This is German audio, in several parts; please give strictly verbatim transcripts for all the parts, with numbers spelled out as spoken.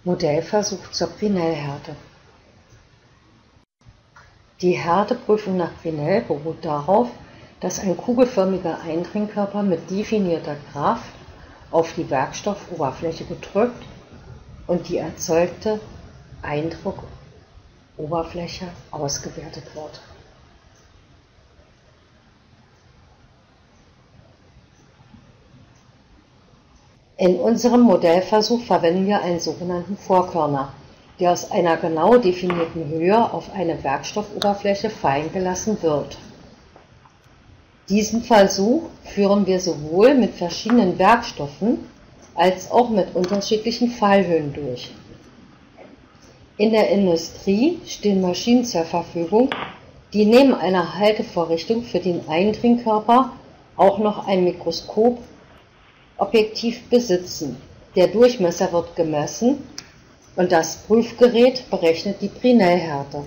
Modellversuch zur Fresnel-Härte. Die Härteprüfung nach Fresnel beruht darauf, dass ein kugelförmiger Eindringkörper mit definierter Kraft auf die Werkstoffoberfläche gedrückt und die erzeugte Eindruckoberfläche ausgewertet wird. In unserem Modellversuch verwenden wir einen sogenannten Vorkörner, der aus einer genau definierten Höhe auf eine Werkstoffoberfläche fallen gelassen wird. Diesen Versuch führen wir sowohl mit verschiedenen Werkstoffen als auch mit unterschiedlichen Fallhöhen durch. In der Industrie stehen Maschinen zur Verfügung, die neben einer Haltevorrichtung für den Eindringkörper auch noch ein Mikroskopobjektiv besitzen. Der Durchmesser wird gemessen und das Prüfgerät berechnet die Fresnel-Härte.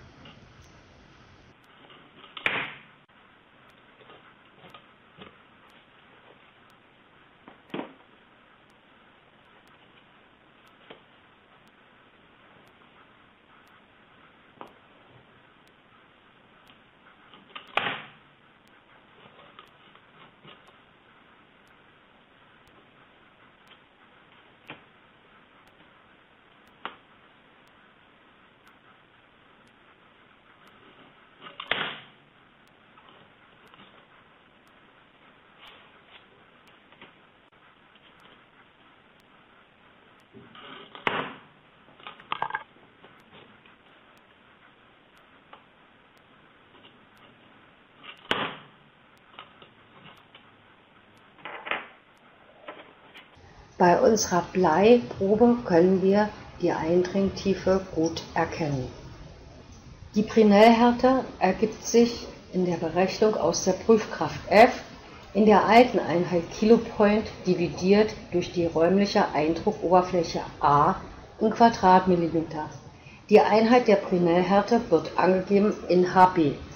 Bei unserer Bleiprobe können wir die Eindringtiefe gut erkennen. Die Fresnel-Härte ergibt sich in der Berechnung aus der Prüfkraft F in der alten Einheit Kilopoint dividiert durch die räumliche Eindruckoberfläche A in Quadratmillimeter. Die Einheit der Fresnel-Härte wird angegeben in H B.